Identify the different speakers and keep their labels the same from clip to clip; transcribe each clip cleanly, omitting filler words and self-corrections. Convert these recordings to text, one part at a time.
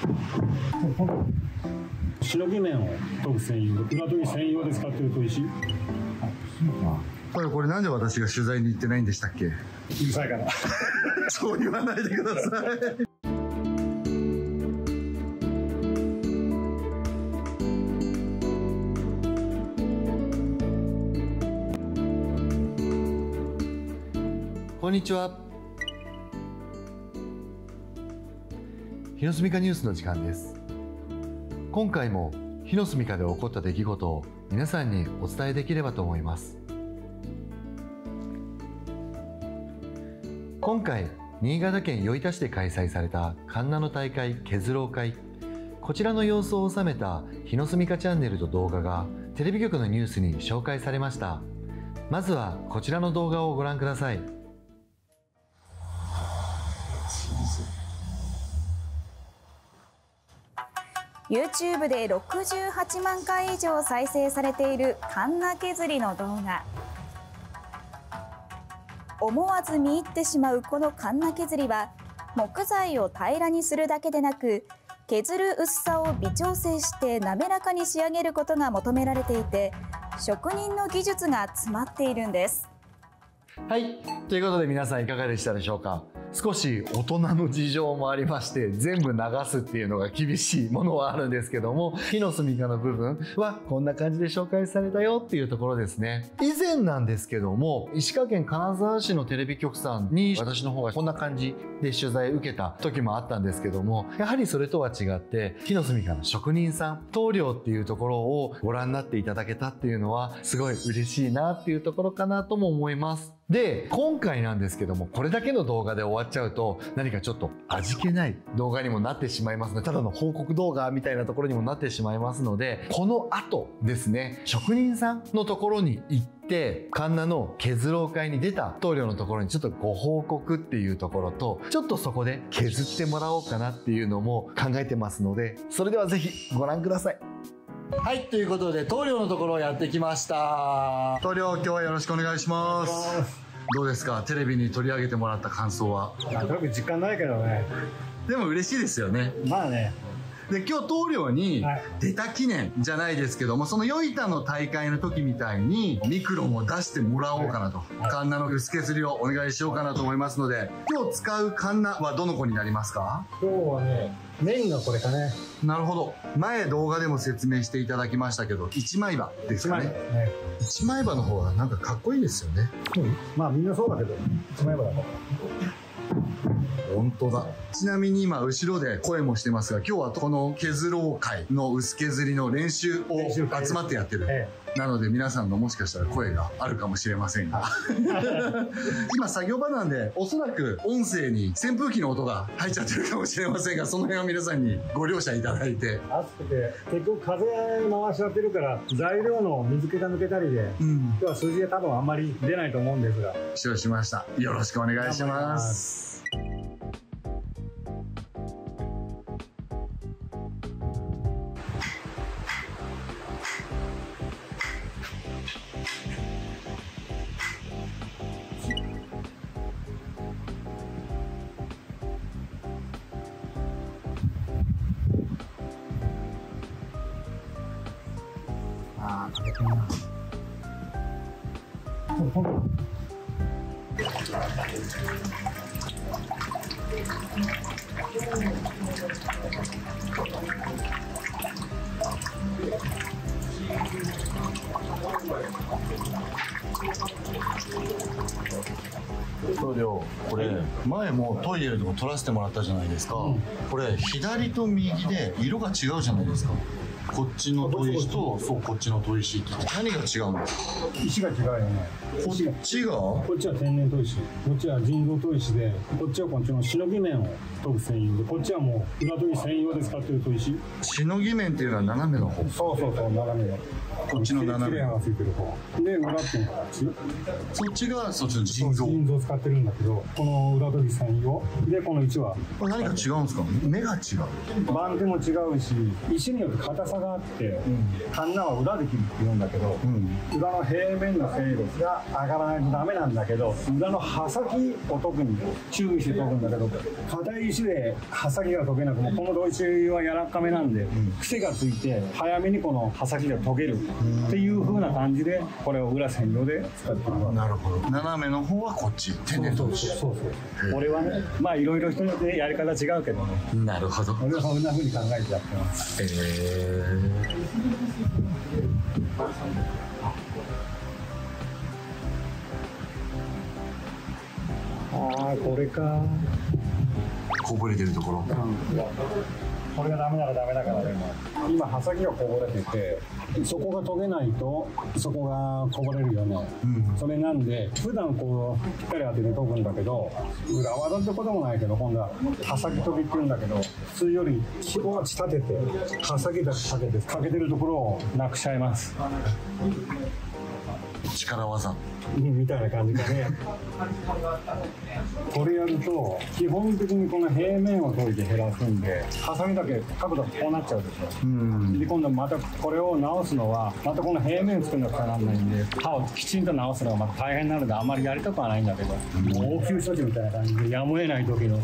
Speaker 1: しのぎ面を研ぐ専用、裏研ぎ専用で使ってる砥石。
Speaker 2: これなんで私が取材に行ってないんでしたっけ？
Speaker 1: うるさいから
Speaker 2: そう言わないでください。こんにちは。日の住みかニュースの時間です。今回も日の住みかで起こった出来事を皆さんにお伝えできればと思います。今回、新潟県余板市で開催されたかんなの大会削ろう会、こちらの様子を収めた日の住みかチャンネルと動画がテレビ局のニュースに紹介されました。まずはこちらの動画をご覧ください。
Speaker 3: YouTube で68万回以上再生されているかんな削りの動画。思わず見入ってしまうこのかんな削りは、木材を平らにするだけでなく、削る薄さを微調整して滑らかに仕上げることが求められていて、職人の技術が詰まっているんです。
Speaker 2: はい。ということで皆さんいかがでしたでしょうか？少し大人の事情もありまして、全部流すっていうのが厳しいものはあるんですけども、火の住みかの部分はこんな感じで紹介されたよっていうところですね。以前なんですけども、石川県金沢市のテレビ局さんに私の方がこんな感じで取材受けた時もあったんですけども、やはりそれとは違って火の住みかの職人さん、棟梁っていうところをご覧になっていただけたっていうのはすごい嬉しいなっていうところかなとも思います。で、今回なんですけども、これだけの動画で終わっちゃうと、何かちょっと味気ない動画にもなってしまいますので、ただの報告動画みたいなところにもなってしまいますので、この後ですね、職人さんのところに行って、かんなの削ろう会に出た棟梁のところにちょっとご報告っていうところと、ちょっとそこで削ってもらおうかなっていうのも考えてますので、それではぜひご覧ください。はい、ということで、棟梁のところをやってきました。棟梁、今日はよろしくお願いします。どうですか、テレビに取り上げてもらった感想は？
Speaker 1: なんとなく実感ないけどね。
Speaker 2: でも嬉しいですよね。
Speaker 1: まあね。
Speaker 2: で、今日棟梁に出た記念じゃないですけども、その余板の大会の時みたいにミクロンを出してもらおうかなと、かんなの薄削りをお願いしようかなと思いますので、今日使うかんなはどの子になりますか？
Speaker 1: 今日はね、メインがこれかね。
Speaker 2: なるほど。前動画でも説明していただきましたけど、一枚刃ですかね。一枚刃の方がなんかかっこいいですよね。
Speaker 1: まあみんなそうだけど、一枚刃だから。
Speaker 2: 本当だ。ちなみに今後ろで声もしてますが、今日はこの削ろう会の薄削りの練習を集まってやってる。なので皆さんのもしかしたら声があるかもしれませんが今作業場なんで、おそらく音声に扇風機の音が入っちゃってるかもしれませんが、その辺は皆さんにご了承いただいて。
Speaker 1: 暑くて結局風回しちゃってるから、材料の水気が抜けたりで、今日は数字が多分あんまり出ないと思うんですが、
Speaker 2: 承知しました。よろしくお願いします。
Speaker 1: ああ、かけてるな。
Speaker 2: 棟梁、これ前もトイレとか取らせてもらったじゃないですか。これ左と右で色が違うじゃないですか。こっちの砥石と、そう、こっちの砥石って何が違うんですか？
Speaker 1: 石が違うよね。
Speaker 2: こっちが？
Speaker 1: こっちは天然砥石、こっちは人造砥石で、こっちはこっちのしのぎ面を研ぐ専用で、こっちはもう裏研ぎ専用で使ってる砥石。
Speaker 2: しのぎ面っていうのは斜めの方？
Speaker 1: そうそうそう、斜めの。
Speaker 2: こっちの斜め。
Speaker 1: 切れ刃がついてる方で、裏っていうのがこっち。
Speaker 2: そっちがそっちの人造。
Speaker 1: 人造使ってるんだけど、この裏研ぎ専用で、この1は
Speaker 2: これ何か違うんですか？目が違う。
Speaker 1: 番手も違うし、石によって硬さがあって、カンナは裏で切るって言うんだけど、裏の平面の精度が上がらないとダメなんだけど、裏の刃先を特に注意して研ぐんだけど、硬い石で刃先が研げなくも、この砥石は柔らかめなんで、癖がついて早めにこの刃先で研げるっていう風な感じで、これを裏専用で使ってます。
Speaker 2: なるほど。斜めの方はこっち、天然砥石。
Speaker 1: そう俺はね、まあいろいろ人によってやり方違うけどね。
Speaker 2: なるほど。
Speaker 1: 俺はそんな風に考えてやってます。ああ、これか。
Speaker 2: こぼれてるところ。
Speaker 1: これがダメならダメだからね。今刃先がこぼれてて、そこが研げないとそこがこぼれるよね。それなんで普段こうぴったり当てて研ぐんだけど、裏技ってこともないけど、今度は刃先研ぎって言うんだけど、普通より気を立てて刃先だけ立ててかけてるところをなくしちゃいます。
Speaker 2: 力技
Speaker 1: みたいな感じでね。これやると基本的にこの平面を研いで減らすんで、ハサミだけ角度がこうなっちゃうでしょ。で今度またこれを直すのはまたこの平面作んなくちゃなんないんで、刃をきちんと直すのがまた大変になるんで、あんまりやりたくはないんだけど、応急処置みたいな感じでやむを得ない時の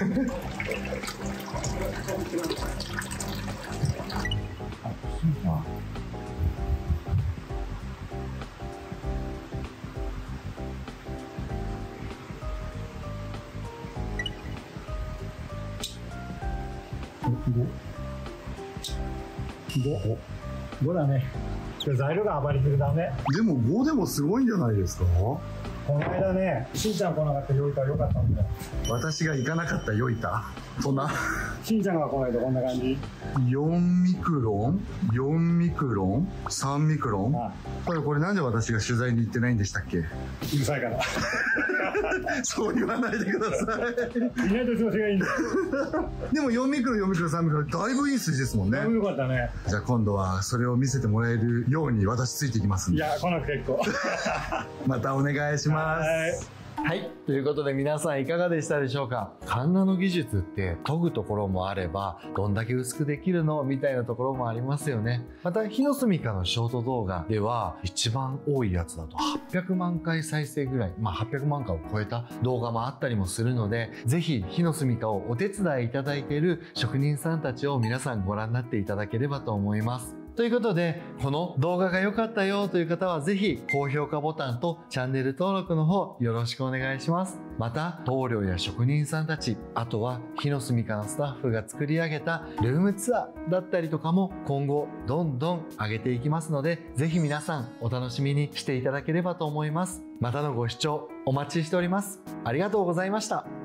Speaker 1: 5だね。材料が暴れてるダメ。
Speaker 2: でも5でもすごいんじゃないですか。
Speaker 1: この間ね、しんちゃん来なかったよいたらよかったんだよ。
Speaker 2: 私が行かなかったよいた。そんな。
Speaker 1: しんちゃんが来ないとこんな感じ。
Speaker 2: 4ミクロン、4ミクロン、3ミクロン。これなんで私が取材に行ってないんでしたっけ。う
Speaker 1: るさいから。
Speaker 2: そう言わないでください。
Speaker 1: 意外と調子がいいんだ。
Speaker 2: でも4ミクロン、4ミクロン、3ミクロン、だいぶいい数字ですもんね。だいぶ
Speaker 1: よかったね。
Speaker 2: じゃあ今度はそれを見せてもらえるように私ついていきますんで。
Speaker 1: いや、来なくて結構。
Speaker 2: またお願いします。はい。ということで皆さんいかがでしたでしょうか。カンナの技術って研ぐところもあれば、どんだけ薄くできるのみたいなところもありますよね。また、火のすみかのショート動画では、一番多いやつだと800万回再生ぐらい、800万回を超えた動画もあったりもするので、ぜひ火のすみかをお手伝いいただいている職人さんたちを皆さんご覧になっていただければと思います。ということで、この動画が良かったよという方はぜひ高評価ボタンとチャンネル登録の方よろしくお願いします。また、棟梁や職人さんたち、あとは火のすみかのスタッフが作り上げたルームツアーだったりとかも今後どんどん上げていきますので、ぜひ皆さんお楽しみにしていただければと思います。またのご視聴お待ちしております。ありがとうございました。